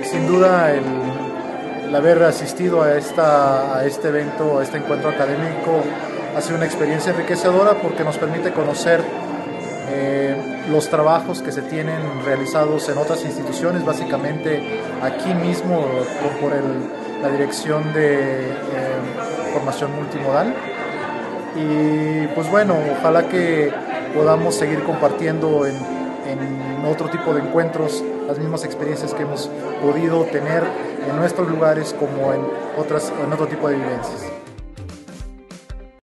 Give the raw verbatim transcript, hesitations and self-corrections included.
Sin duda el, el haber asistido a, esta, a este evento, a este encuentro académico, ha sido una experiencia enriquecedora porque nos permite conocer eh, los trabajos que se tienen realizados en otras instituciones, básicamente aquí mismo por, por el, la Dirección de eh, Formación Multimodal. Y pues bueno, ojalá que podamos seguir compartiendo en, en otro tipo de encuentros las mismas experiencias que hemos podido tener en nuestros lugares como en, otras, en otro tipo de vivencias.